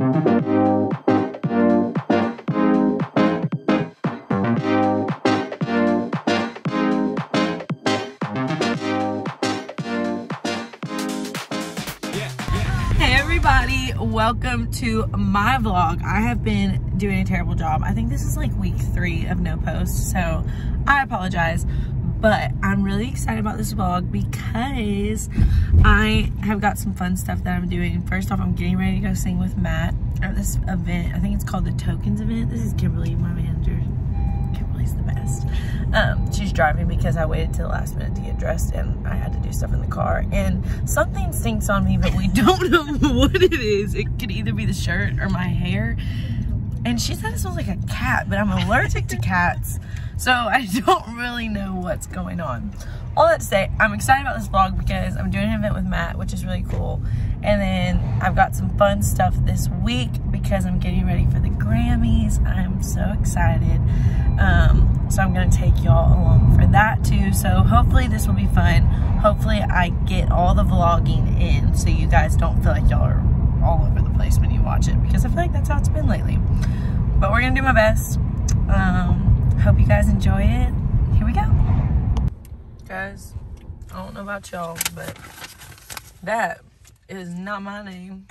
Welcome to my vlog. I have been doing a terrible job. I think this is like week 3 of no posts, so I apologize, but I'm really excited about this vlog because I have got some fun stuff that I'm doing. First off, I'm getting ready to go sing with Matt at this event. I think it's called the Tokens event. This is Kimberly, my manager. Kimberly's the best. She's driving because I waited till the last minute to get dressed and I had to do stuff in the car, and something stinks on me, but we don't know what it is. It could either be the shirt or my hair, and she said it smells like a cat, but I'm allergic to cats, so I don't really know what's going on. All that to say, I'm excited about this vlog because I'm doing an event with Matt, which is really cool, and then I've got some fun stuff this week because I'm getting ready for the Grammys. I'm so excited. So I'm gonna take y'all along for that too. So hopefully this will be fun. Hopefully I get all the vlogging in so you guys don't feel like y'all are all over the place when you watch it, because I feel like that's how it's been lately. But we're gonna do my best. Hope you guys enjoy it. Here we go. Guys, I don't know about y'all, but that is not my name.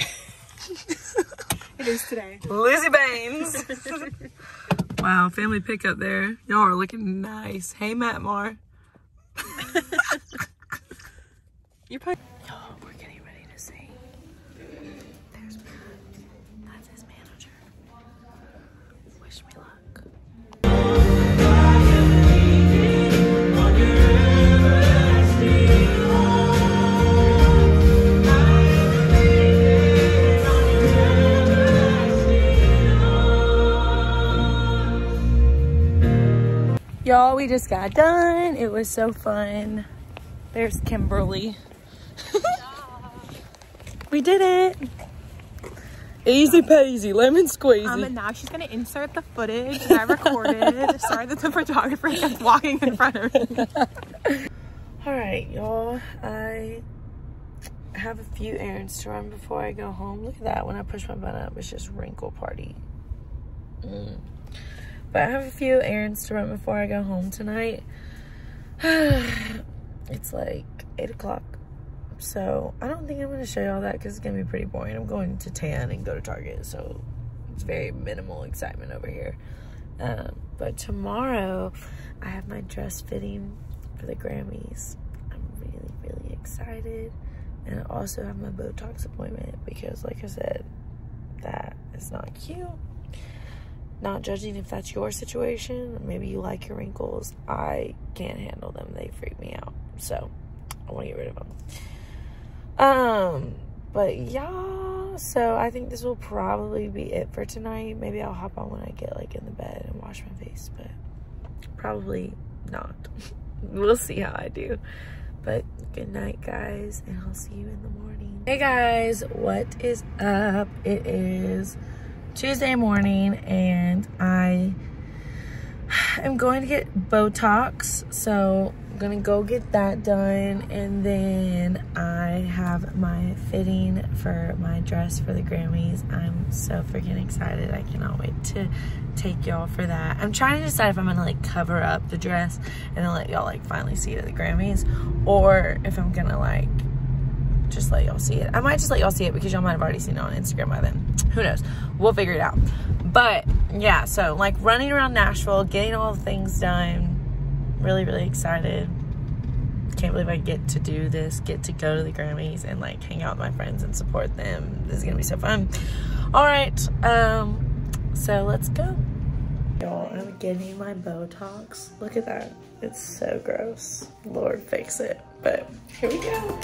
It is today. Lizzie Baines. Wow, family pickup there. Y'all are looking nice. Hey, Matt Mar. You're probably... Y'all, we're getting ready to sing. There's Matt. That's his manager. Wish me luck. Y'all, we just got done. It was so fun. There's Kimberly. We did it. Easy peasy, lemon squeezy. And now she's gonna insert the footage that I recorded. Sorry that the photographer kept walking in front of me. All right, y'all. I have a few errands to run before I go home. Look at that. When I push my bun up, it's just wrinkle party. But I have a few errands to run before I go home tonight. It's like 8 o'clock. So I don't think I'm going to show y'all that because it's going to be pretty boring. I'm going to tan and go to Target. So it's very minimal excitement over here. But tomorrow I have my dress fitting for the Grammys. I'm really, really excited. And I also have my Botox appointment because, like I said, that is not cute. Not judging if that's your situation. Maybe you like your wrinkles. I can't handle them. They freak me out. So I want to get rid of them. But yeah, so I think this will probably be it for tonight. Maybe I'll hop on when I get like in the bed and wash my face, but probably not. We'll see how I do. But good night, guys, and I'll see you in the morning. Hey guys, what is up? It is Tuesday morning and I am going to get Botox, so I'm gonna go get that done, and then I have my fitting for my dress for the Grammys. I'm so freaking excited. I cannot wait to take y'all for that. I'm trying to decide if I'm gonna like cover up the dress and then let y'all like finally see it at the Grammys, or if I'm gonna like just let y'all see it. I might just let y'all see it because y'all might have already seen it on Instagram by then. Who knows? We'll figure it out. But yeah, so like running around Nashville, getting all the things done. Really, really excited. Can't believe I get to do this, get to go to the Grammys and like hang out with my friends and support them. This is gonna be so fun. All right, so let's go. Y'all, I'm getting my Botox. Look at that. It's so gross. Lord, fix it. But here we go.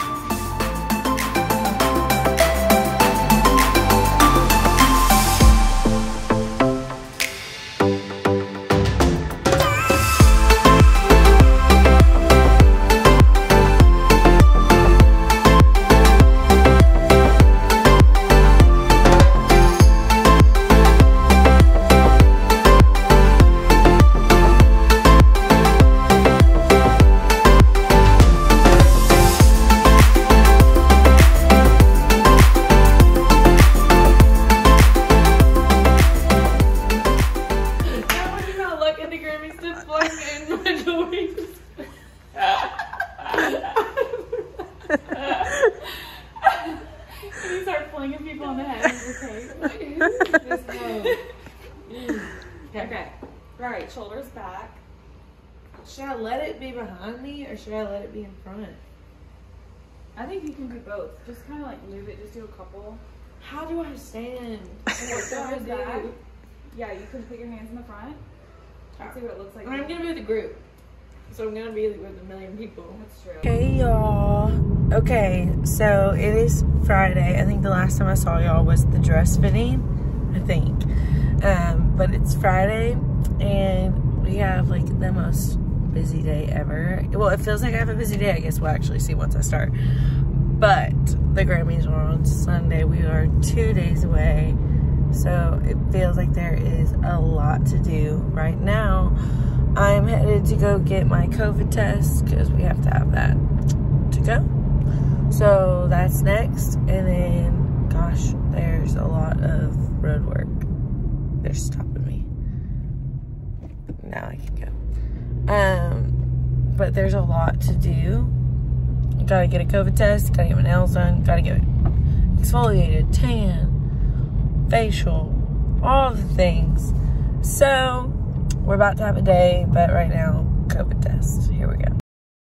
on that. Okay. Just go. Okay. Right, shoulders back. Should I let it be behind me or should I let it be in front? I think you can do both. Just kind of like move it. Just do a couple. How do I stand? Shoulders back. Yeah, you can put your hands in the front. Let's see what it looks like. I'm gonna be with a group, so I'm gonna be with a million people. That's true. Hey y'all. Okay, so it is Friday. I think the last time I saw y'all was the dress fitting, I think. But it's Friday and we have like the most busy day ever. Well, it feels like I have a busy day. I guess we'll actually see once I start. But the Grammys are on Sunday. We are 2 days away. So it feels like there is a lot to do right now. I'm headed to go get my COVID test because we have to have that to go. So that's next. And then, gosh, there's a lot of road work. They're stopping me. Now I can go. But there's a lot to do. Gotta get a COVID test, gotta get my nails done, gotta get exfoliated, tan, facial, all the things. So we're about to have a day, but right now, COVID test. Here we go.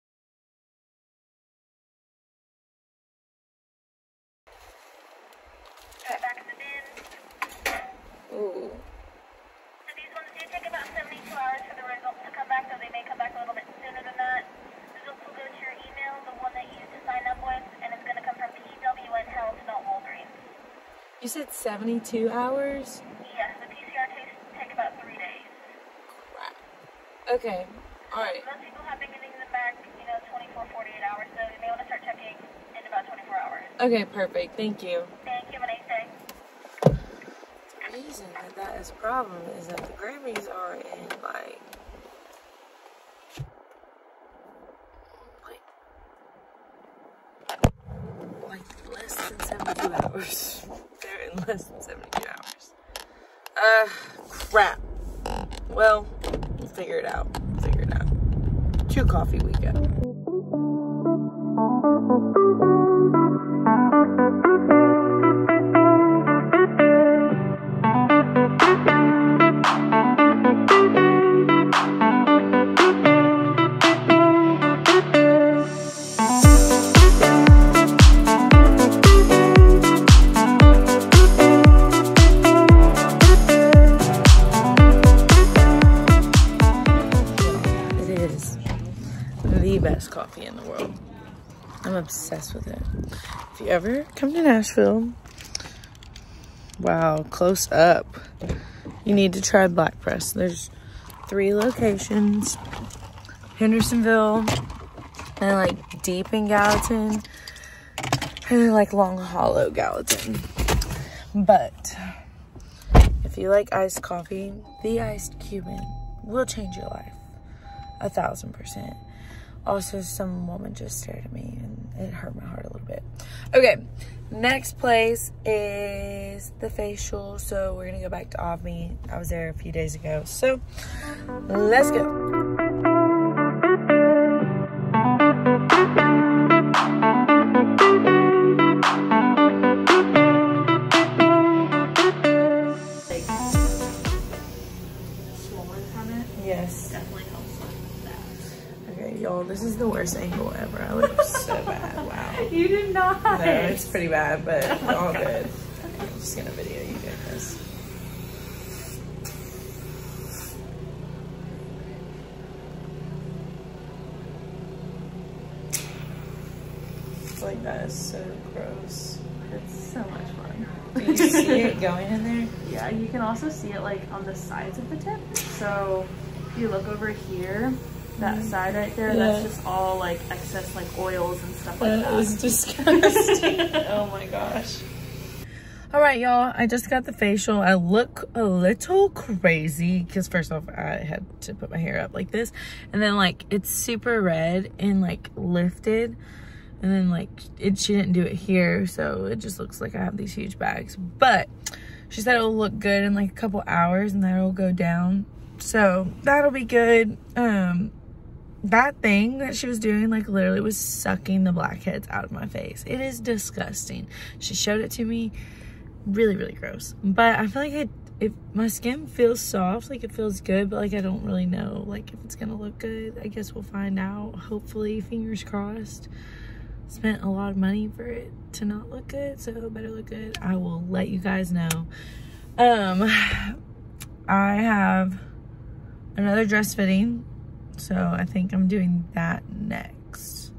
Back in the bin. Ooh. So these ones do take about 72 hours for the results to come back, though they may come back a little bit sooner than that. Results will go to your email, the one that you used to sign up with, and it's going to come from PWN Health, not Walgreens. You said 72 hours? Yes, the PCR tests take about 3 days. Crap. Okay. Alright. Most people have been getting them back, 24, 48 hours, so you may want to start checking in about 24 hours. Okay, perfect. Thank you. Thank you. Have a nice day. The reason that is a problem is that the Grammys are in like less than 72 hours. They're in less than 72 hours. Crap. Well, we'll figure it out. 2 coffee we go. Best coffee in the world. I'm obsessed with it. If you ever come to Nashville, wow, close up, you need to try Black Press. There's 3 locations: Hendersonville, and like deep in Gallatin, and like Long Hollow, Gallatin. But if you like iced coffee, the iced Cuban will change your life 1000%. Also, some woman just stared at me and it hurt my heart a little bit. Okay, next place is the facial. So we're gonna go back to Avme. I was there a few days ago. So let's go. Yes. Definitely helps with that. Okay, y'all, this is the worst angle ever. I look so bad. Wow. You did not. No, it's pretty bad, but all good. I'm just gonna video you guys. Like, that is so gross. It's so much fun. Do you see it going in there? Yeah, you can also see it like on the sides of the tip. So if you look over here, that side right there, that's just all like excess like oils and stuff like that. That is disgusting. Oh my gosh. All right, y'all, I just got the facial. I look a little crazy because first off, I had to put my hair up like this, and then like it's super red and like lifted, and then like she didn't do it here, so it just looks like I have these huge bags. But she said it'll look good in like a couple hours and that'll go down, so that'll be good. That thing that she was doing like literally was sucking the blackheads out of my face. It is disgusting. She showed it to me really, really gross. But I feel like if my skin feels soft, like it feels good, but like I don't really know like if it's gonna look good. I guess we'll find out, hopefully, fingers crossed. Spent a lot of money for it to not look good, so it better look good. I will let you guys know. I have another dress fitting, so I think I'm doing that next.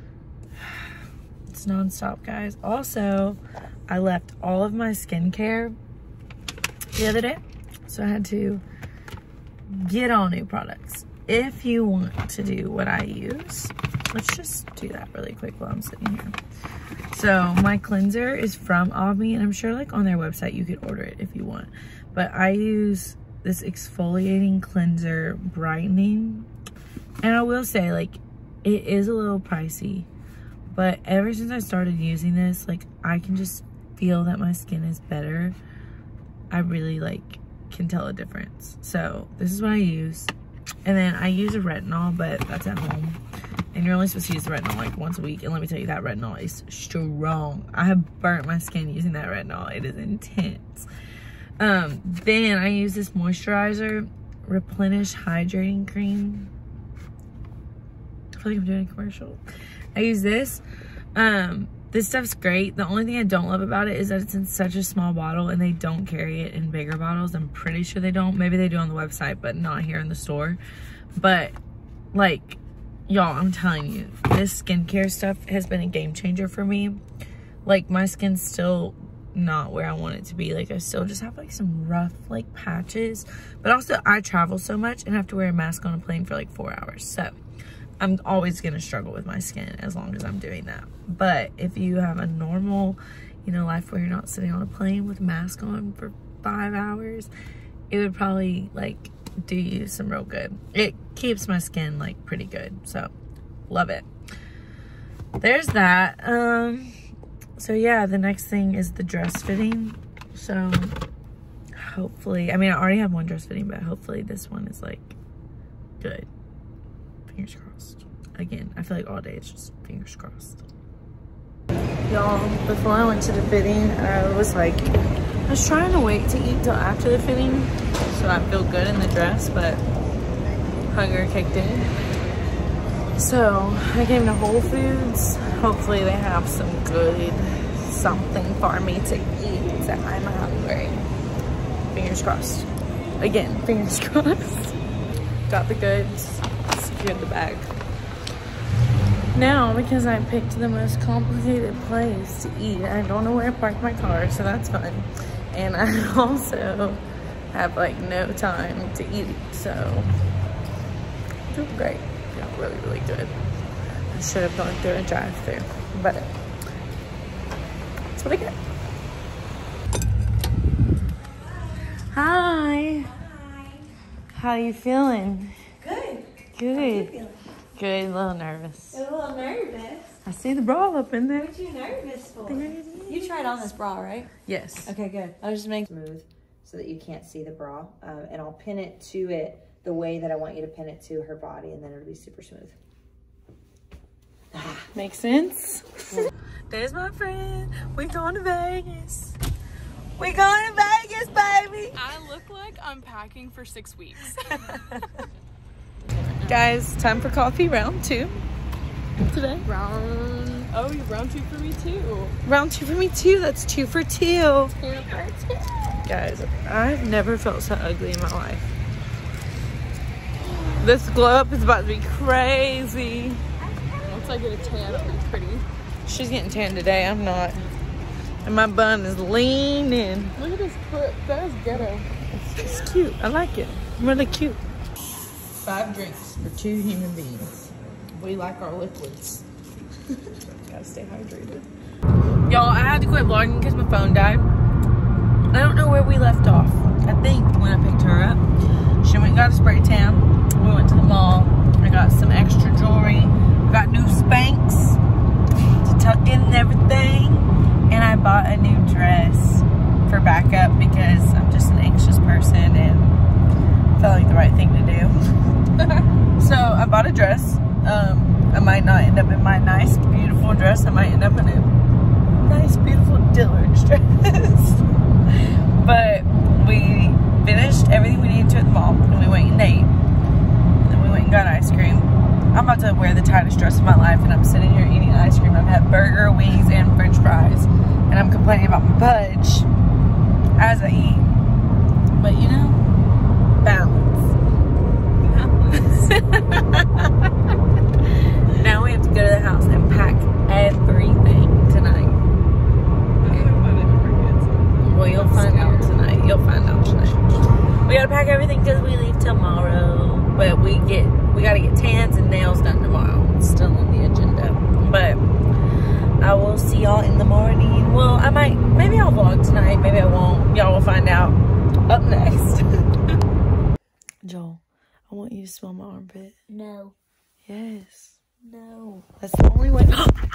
It's non-stop, guys. Also, I left all of my skincare the other day, so I had to get all new products. If you want to do what I use, let's just do that really quick while I'm sitting here. So my cleanser is from Avmi, and I'm sure like on their website you could order it if you want, but I use this exfoliating cleanser brightening, and I will say like it is a little pricey, but ever since I started using this, like I can just feel that my skin is better. I really like can tell a difference. So this is what I use. And then I use a retinol, but that's at home. And you're only supposed to use the retinol like once a week. And let me tell you, that retinol is strong. I have burnt my skin using that retinol. It is intense. Then I use this moisturizer, Replenish Hydrating Cream. I feel like I'm doing a commercial. I use this. This stuff's great. The only thing I don't love about it is that it's in such a small bottle and they don't carry it in bigger bottles. I'm pretty sure they don't. Maybe they do on the website, but not here in the store. But like, y'all, I'm telling you, this skincare stuff has been a game changer for me. Like, my skin's still not where I want it to be. Like, I still just have like some rough like patches, but also I travel so much and have to wear a mask on a plane for like 4 hours. So I'm always gonna struggle with my skin as long as I'm doing that. But if you have a normal, you know, life where you're not sitting on a plane with a mask on for 5 hours, it would probably like do you some real good. It keeps my skin like pretty good, so love it. There's that. So yeah, the next thing is the dress fitting. So hopefully, I mean, I already have one dress fitting, but hopefully this one is like good. Fingers crossed. Again, I feel like all day it's just fingers crossed. Y'all, before I went to the fitting, I was trying to wait to eat till after the fitting so I feel good in the dress, but hunger kicked in. So I came to Whole Foods. Hopefully they have some good something for me to eat. I'm hungry. Fingers crossed. Again, fingers crossed. Got the goods. Secured the bag. Now, because I picked the most complicated place to eat, I don't know where to park my car, so that's fun. And I also have like no time to eat, so doing great. Feel really, really good. I should have gone through a drive-thru, but that's what I get. Hi. Hi. How you feeling? Good. Good. How you feeling? Good, a little nervous. A little nervous. I see the bra up in there. What you nervous for? You tried on this bra, right? Yes. Okay, good. I was just making smooth so that you can't see the bra. And I'll pin it to it the way that I want you to pin it to her body, and then it'll be super smooth. Makes sense. There's my friend. We going to Vegas. We going to Vegas, baby. I look like I'm packing for 6 weeks. Guys, time for coffee round 2 today. Round 2 for me too. Round 2 for me too. That's 2 for 2. Guys, I've never felt so ugly in my life. This glow up is about to be crazy. Once I get a tan, I'll be pretty. She's getting tan today. I'm not. And my bun is leaning. Look at this clip. That is ghetto. It's cute. I like it. Really cute. 5 drinks for 2 human beings. We like our liquids. Gotta stay hydrated. Y'all, I had to quit vlogging because my phone died. I don't know where we left off. I think when I picked her up, she went and got a spray tan. We went to the mall. I got some extra jewelry. I got new Spanx to tuck in and everything. And I bought a new dress for backup because I'm just an anxious person and felt like the right thing to do. So I bought a dress. I might not end up in my nice, beautiful dress. I might end up in a nice, beautiful Dillard's dress. pack everything because we leave tomorrow. But we gotta get tans and nails done tomorrow. It's still on the agenda. But I will see y'all in the morning. Well, maybe I'll vlog tonight, maybe I won't. Y'all will find out up next. Joel, I want you to smell my armpit. No. Yes. No. That's the only way.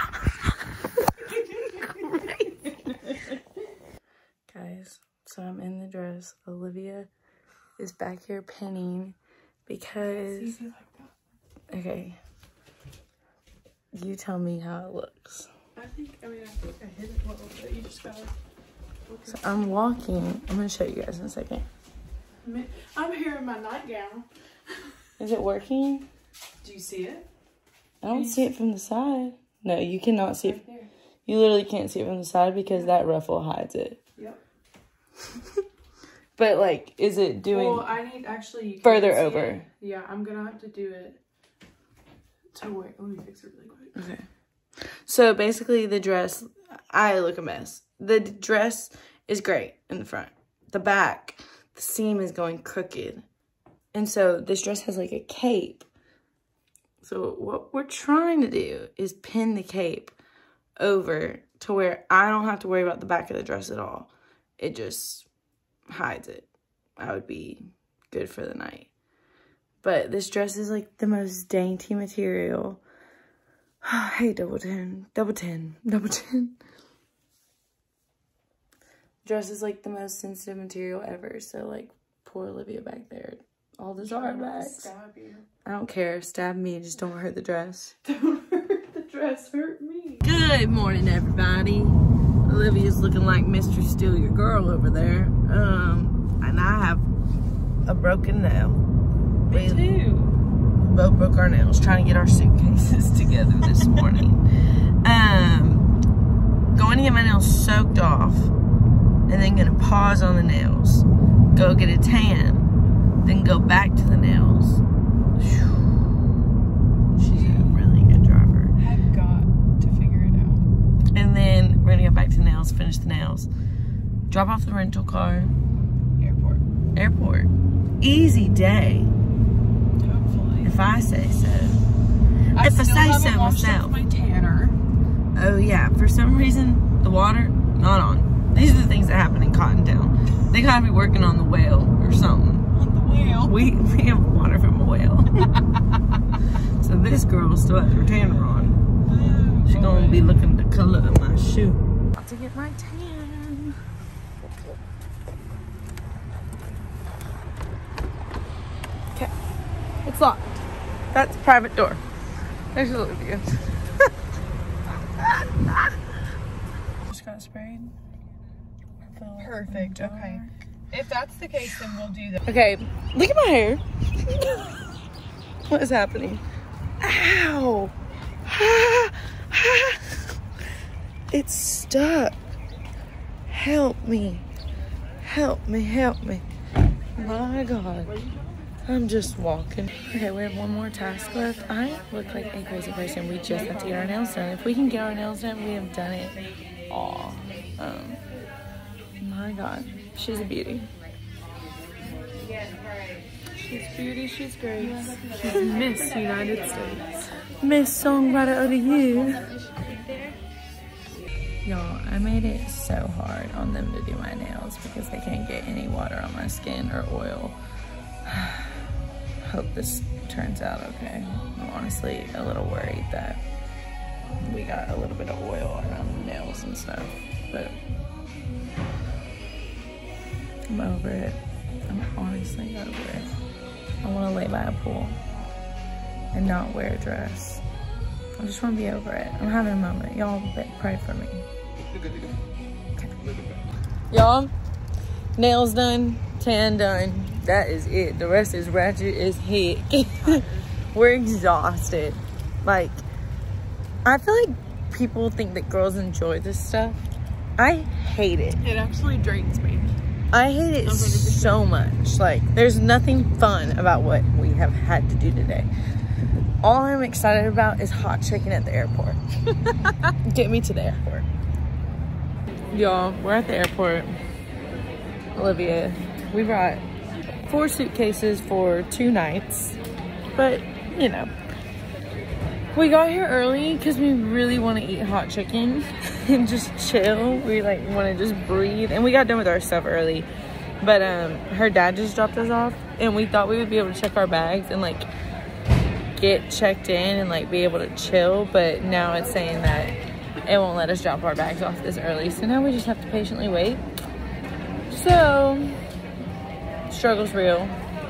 Guys, so I'm in the dress. Olivia is back here pinning because... Okay. You tell me how it looks. I think I hit it a little bit. You just gotta... So I'm walking. I'm going to show you guys in a second. I'm here in my nightgown. Is it working? Do you see it? I don't see it from the side. No, you cannot see it. Right there. You literally can't see it from the side because that ruffle hides it. Yep. But like, is it doing? Well, I need actually you further can't see over. it. Yeah, I'm gonna have to do it. To wait, let me fix it really quick. Okay. So basically, the dress, I look a mess. The dress is great in the front. The back, the seam is going crooked, and so this dress has like a cape. So what we're trying to do is pin the cape over to where I don't have to worry about the back of the dress at all. It just hides it. I would be good for the night. But this dress is like the most dainty material. Hey, double ten. Dress is like the most sensitive material ever. So like poor Olivia back there. All the Zara bags. Stab you. I don't care. Stab me. Just don't hurt the dress. Don't hurt the dress. Hurt me. Good morning, everybody. Olivia's looking like Mr. Steal Your Girl over there. And I have a broken nail. Me too. We both broke our nails trying to get our suitcases together this morning. Going to get my nails soaked off, and then gonna pause on the nails. Go get a tan. Then go back to the nails. She's a really good driver. I've got to figure it out. And then we're gonna go back to the nails, finish the nails. Drop off the rental car. Airport. Easy day. Hopefully. If I say so. I if I still say haven't so washed myself. off my tanner. Oh yeah, for some reason, the water, not on. These are the things that happen in Cottontown. They gotta be working on the whale or something. We have water from a whale. So this girl still has her tanner on. She's gonna be looking the color of my shoe. About to get my tan. Okay, it's locked. That's a private door. There's Olivia. Just got sprayed. Perfect. Okay. If that's the case, then we'll do that. Okay, look at my hair. What is happening? Ow! It's stuck. Help me. Help me, help me. My God. I'm just walking. Okay, we have one more task left. I look like a crazy person. We just have to get our nails done. If we can get our nails done, we have done it all. My God. She's a beauty. She's beauty, she's grace. She's Miss United States. Miss Songwriter of the Year. Y'all, I made it so hard on them to do my nails because they can't get any water on my skin or oil. Hope this turns out okay. I'm honestly a little worried that we got a little bit of oil around the nails and stuff, but I'm over it. I'm honestly over it. I want to lay by a pool and not wear a dress. I just want to be over it. I'm having a moment. Y'all pray for me. Okay. Y'all, nails done, tan done. That is it. The rest is ratchet as heck. We're exhausted. Like, I feel like people think that girls enjoy this stuff. I hate it. It actually drains me. I hate it 100%. so much. Like, there's nothing fun about what we have had to do today. All I'm excited about is hot chicken at the airport. Get me to the airport. Y'all, we're at the airport. Olivia, we brought 4 suitcases for 2 nights. But, you know. We got here early because we really want to eat hot chicken and just chill. We like want to just breathe. And we got done with our stuff early. But her dad just dropped us off. And we thought we would be able to check our bags and like get checked in and like be able to chill. But now it's saying that it won't let us drop our bags off this early. So now we just have to patiently wait. So, struggle's real.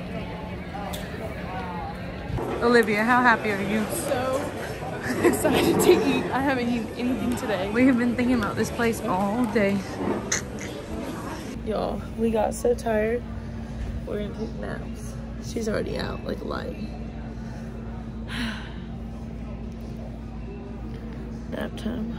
Olivia, how happy are you? So excited to eat. I haven't eaten anything today. We have been thinking about this place all day. Y'all, we got so tired. We're gonna take naps. She's already out like a light. Nap time.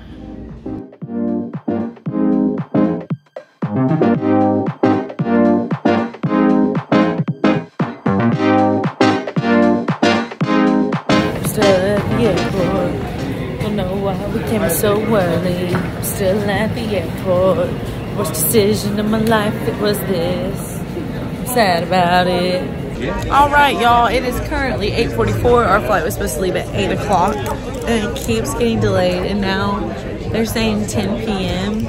We came so early, I'm still at the airport. Worst decision of my life, it was this. I'm sad about it. All right, y'all, it is currently 8:44. Our flight was supposed to leave at 8 o'clock and it keeps getting delayed. And now they're saying 10 p.m.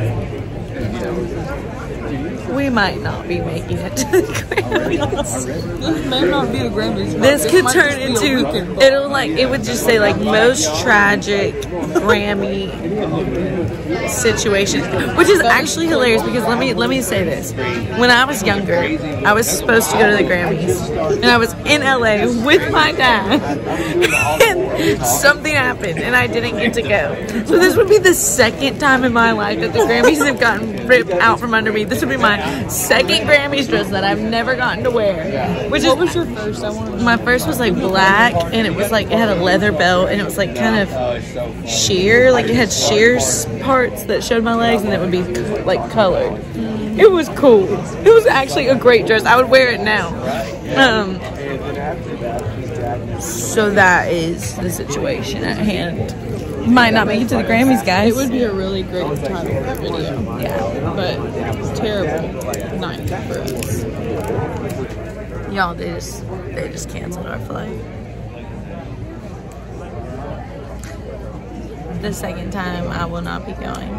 We might not be making it to the Grammys. This may not be a Grammys. This could turn into, it would just say like most tragic Grammy situation, which is actually hilarious because let me say this. When I was younger, I was supposed to go to the Grammys and I was in LA with my dad and something happened and I didn't get to go. So this would be the second time in my life that the Grammys have gotten ripped out from under me. This would be my second Grammys dress that I've never gotten to wear. What was your first? My first was like black and it was like, it had a leather belt and it was like kind of sheer, like it had sheer parts that showed my legs and it would be like colored. It was cool. It was actually a great dress. I would wear it now. So that is the situation at hand. Might not make it to the Grammys, guys. It would be a really great title video. Yeah. But it's terrible night for us. Y'all, they just canceled our flight. The second time I will not be going.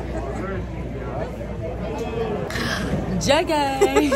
Jaggy!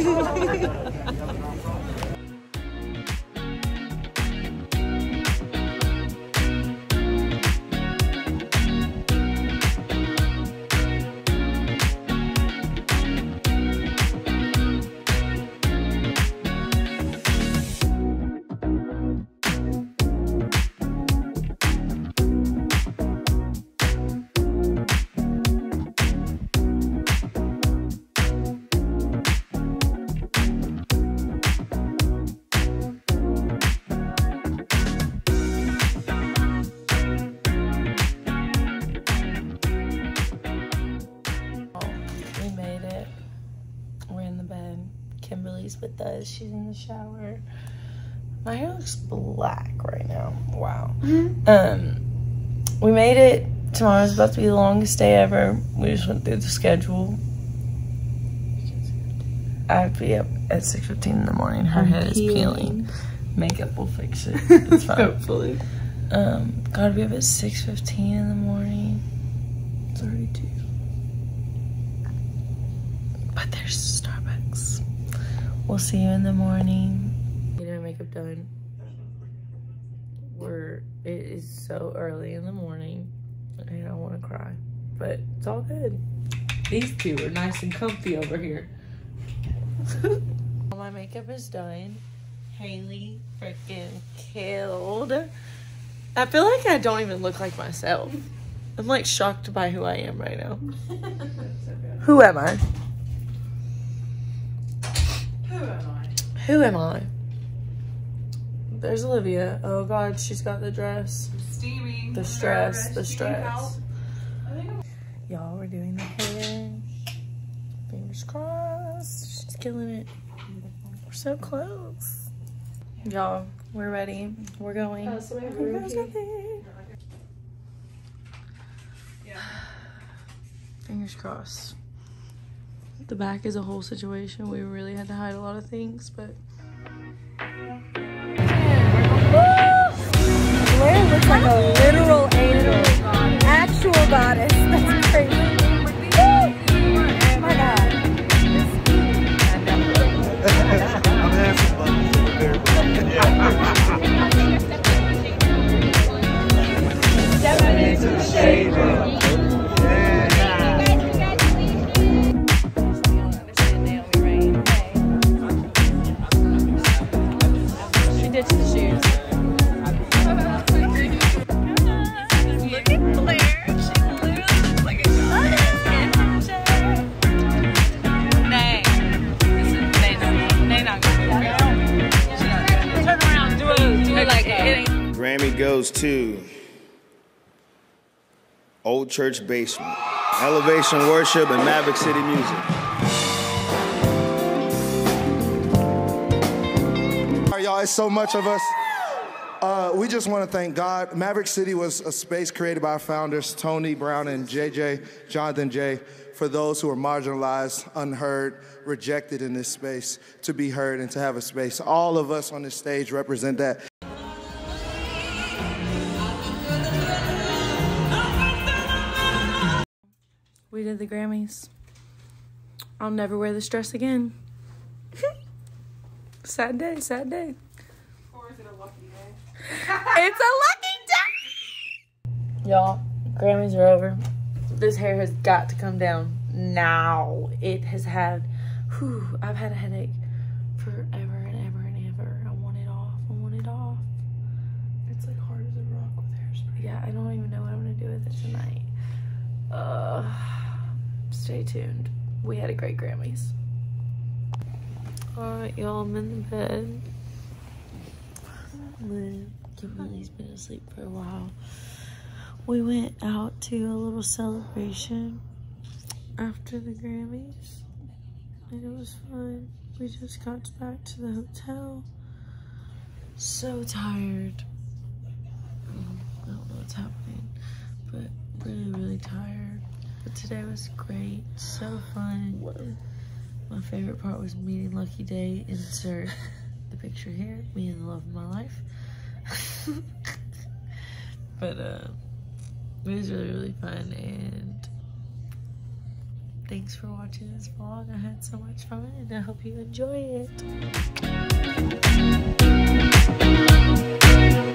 Kimberly's with us. She's in the shower. My hair looks black right now. Wow. We made it. Tomorrow's about to be the longest day ever. We just went through the schedule. I have to be up at 6:15 in the morning. Her head is peeling. Makeup will fix it. It's fine. Hopefully. Gotta be up at 6:15 in the morning. It's already 2. But there's Starbucks. We'll see you in the morning. Getting my makeup done. It is so early in the morning. And I want to cry. But it's all good. These two are nice and comfy over here. My makeup is done. Haley freaking killed. I feel like I don't even look like myself. I'm like shocked by who I am right now. Who am I? Who am I? There's Olivia. Oh God, she's got the dress. Steaming. The stress. Y'all, we're doing the hair. Fingers crossed. She's killing it. We're so close. Y'all, we're ready. We're going. Fingers crossed. The back is a whole situation. We really had to hide a lot of things, but Blair looks like a literal angel. Actual goddess. That's crazy. Oh my god. Grammy goes to Old Church Basement, Elevation Worship, and Maverick City Music. All right, y'all, it's so much of us. We just want to thank God. Maverick City was a space created by our founders, Tony Brown and Jonathan J., for those who are marginalized, unheard, rejected in this space, to be heard and to have a space. All of us on this stage represent that. we did the Grammys. I'll never wear this dress again. Sad day, sad day. Or is it a lucky day? It's a lucky day! Y'all, Grammys are over. This hair has got to come down now. It has had, I've had a headache forever and ever and ever. I want it off. I want it off. It's like hard as a rock with hairspray. Yeah, I don't even know what I'm gonna do with it tonight. Stay tuned. We had a great Grammys. Alright, y'all, I'm in the bed. Kimmy's been asleep for a while. We went out to a little celebration after the Grammys, and it was fun. We just got back to the hotel. So tired. I don't know what's happening, but really, really tired. But today was great. So fun. My favorite part was meeting Lucky Day. Insert the picture here. Me and the love of my life. But it was really, really fun, and thanks for watching this vlog. I had so much fun, and I hope you enjoy it.